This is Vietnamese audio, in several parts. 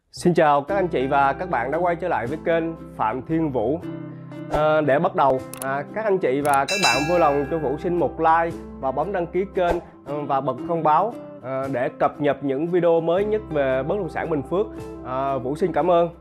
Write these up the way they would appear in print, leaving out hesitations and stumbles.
Xin chào các anh chị và các bạn đã quay trở lại với kênh Phạm Thiên Vũ. Để bắt đầu, các anh chị và các bạn vui lòng cho Vũ xin một like và bấm đăng ký kênh và bật thông báo để cập nhật những video mới nhất về bất động sản Bình Phước. Vũ xin cảm ơn.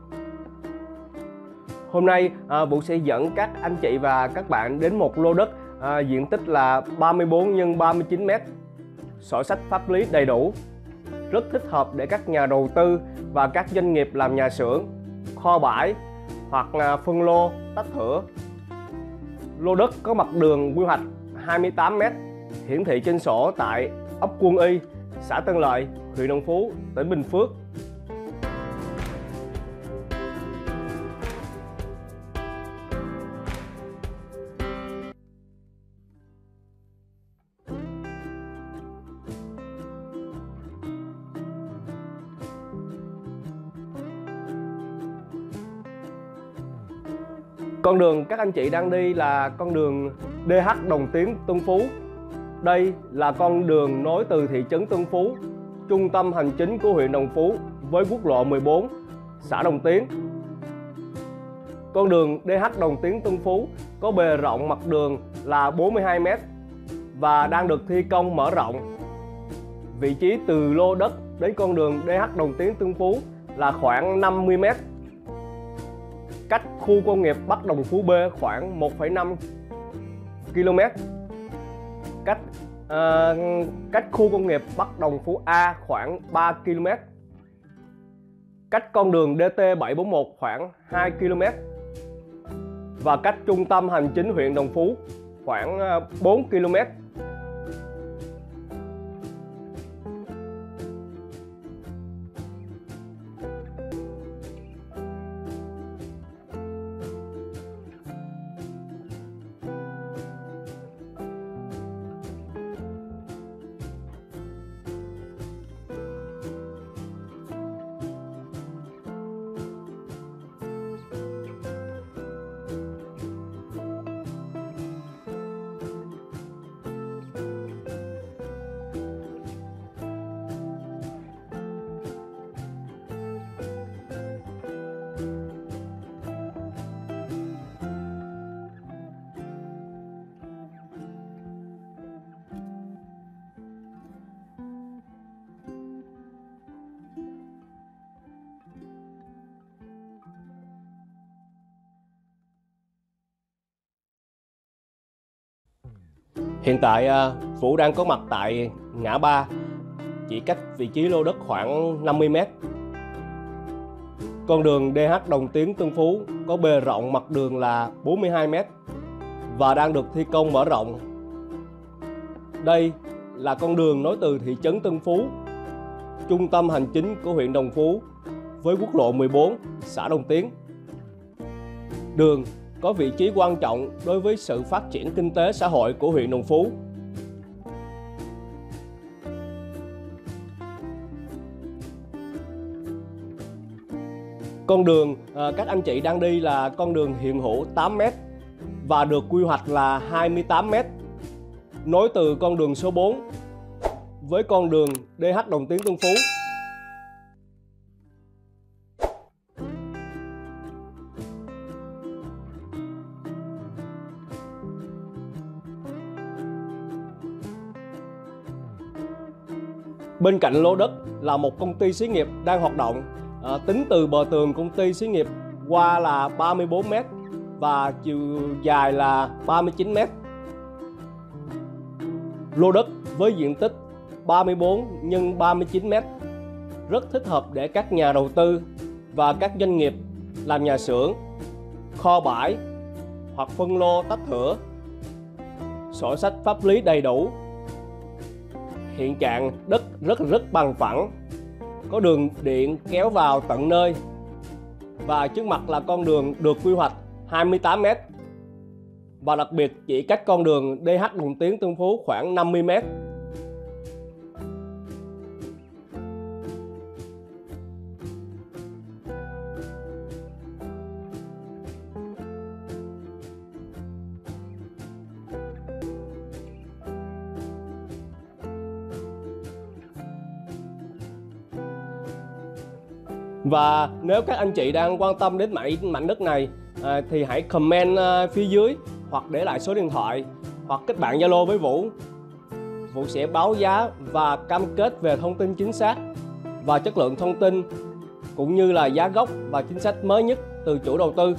Hôm nay Vũ sẽ dẫn các anh chị và các bạn đến một lô đất diện tích là 34 x 39 m, sổ sách pháp lý đầy đủ, rất thích hợp để các nhà đầu tư và các doanh nghiệp làm nhà xưởng, kho bãi hoặc phân lô tách thửa. Lô đất có mặt đường quy hoạch 28 m, hiển thị trên sổ tại ấp Quân Y, xã Tân Lợi, huyện Đồng Phú, tỉnh Bình Phước. Con đường các anh chị đang đi là con đường DH Đồng Tiến - Tân Phú. Đây là con đường nối từ thị trấn Tân Phú, trung tâm hành chính của huyện Đồng Phú, với quốc lộ 14, xã Đồng Tiến. Con đường DH Đồng Tiến - Tân Phú có bề rộng mặt đường là 42 m và đang được thi công mở rộng. Vị trí từ lô đất đến con đường DH Đồng Tiến - Tân Phú là khoảng 50 m. Cách khu công nghiệp Bắc Đồng Phú B khoảng 1,5 km. Cách khu công nghiệp Bắc Đồng Phú A khoảng 3 km. Cách con đường DT 741 khoảng 2 km. Và cách trung tâm hành chính huyện Đồng Phú khoảng 4 km. Hiện tại Vũ đang có mặt tại ngã ba, chỉ cách vị trí lô đất khoảng 50 m. Con đường DH Đồng Tiến - Tân Phú có bề rộng mặt đường là 42 m và đang được thi công mở rộng. Đây là con đường nối từ thị trấn Tân Phú, trung tâm hành chính của huyện Đồng Phú, với quốc lộ 14, xã Đồng Tiến. Đường có vị trí quan trọng đối với sự phát triển kinh tế xã hội của huyện Đồng Phú. Con đường các anh chị đang đi là con đường hiện hữu 8 m và được quy hoạch là 28 m, nối từ con đường số 4 với con đường DH Đồng Tiến - Tân Phú. Bên cạnh lô đất là một công ty xí nghiệp đang hoạt động. Tính từ bờ tường công ty xí nghiệp qua là 34 m và chiều dài là 39 m. Lô đất với diện tích 34 x 39 m rất thích hợp để các nhà đầu tư và các doanh nghiệp làm nhà xưởng, kho bãi hoặc phân lô tách thửa. Sổ sách pháp lý đầy đủ. Hiện trạng đất rất bằng phẳng, có đường điện kéo vào tận nơi và trước mặt là con đường được quy hoạch 28 m và đặc biệt chỉ cách con đường DH Đồng Tiến - Tân Phú khoảng 50 m. Và nếu các anh chị đang quan tâm đến mảnh đất này thì hãy comment phía dưới hoặc để lại số điện thoại hoặc kết bạn Zalo với Vũ. Vũ sẽ báo giá và cam kết về thông tin chính xác và chất lượng thông tin, cũng như là giá gốc và chính sách mới nhất từ chủ đầu tư.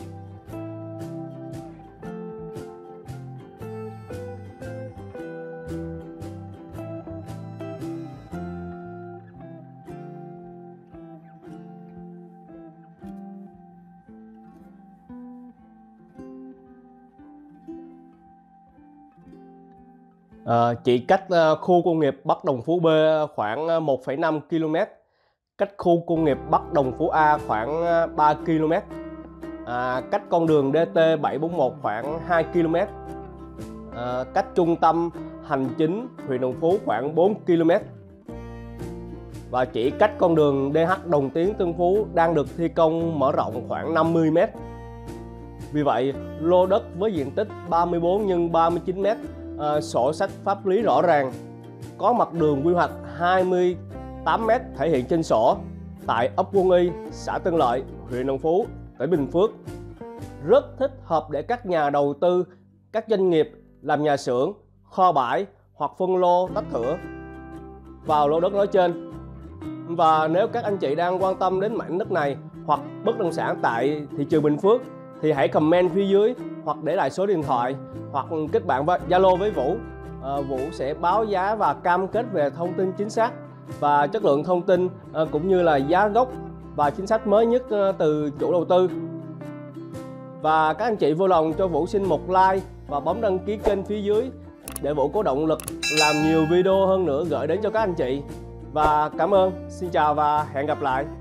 Chỉ cách khu công nghiệp Bắc Đồng Phú B khoảng 1,5 km, cách khu công nghiệp Bắc Đồng Phú A khoảng 3 km, cách con đường DT 741 khoảng 2 km, cách trung tâm hành chính huyện Đồng Phú khoảng 4 km, và chỉ cách con đường DH Đồng Tiến Tân Phú đang được thi công mở rộng khoảng 50 m. Vì vậy, lô đất với diện tích 34 x 39 m, sổ sách pháp lý rõ ràng, có mặt đường quy hoạch 28 m thể hiện trên sổ tại ấp Quân Y, xã Tân Lợi, huyện Đồng Phú, tỉnh Bình Phước, rất thích hợp để các nhà đầu tư, các doanh nghiệp làm nhà xưởng, kho bãi hoặc phân lô tách thửa vào lô đất nói trên. Và nếu các anh chị đang quan tâm đến mảnh đất này hoặc bất động sản tại thị trường Bình Phước thì hãy comment phía dưới hoặc để lại số điện thoại hoặc kết bạn Zalo với Vũ. Vũ sẽ báo giá và cam kết về thông tin chính xác và chất lượng thông tin, cũng như là giá gốc và chính sách mới nhất từ chủ đầu tư. Và các anh chị vui lòng cho Vũ xin một like và bấm đăng ký kênh phía dưới để Vũ có động lực làm nhiều video hơn nữa gửi đến cho các anh chị. Và cảm ơn, xin chào và hẹn gặp lại.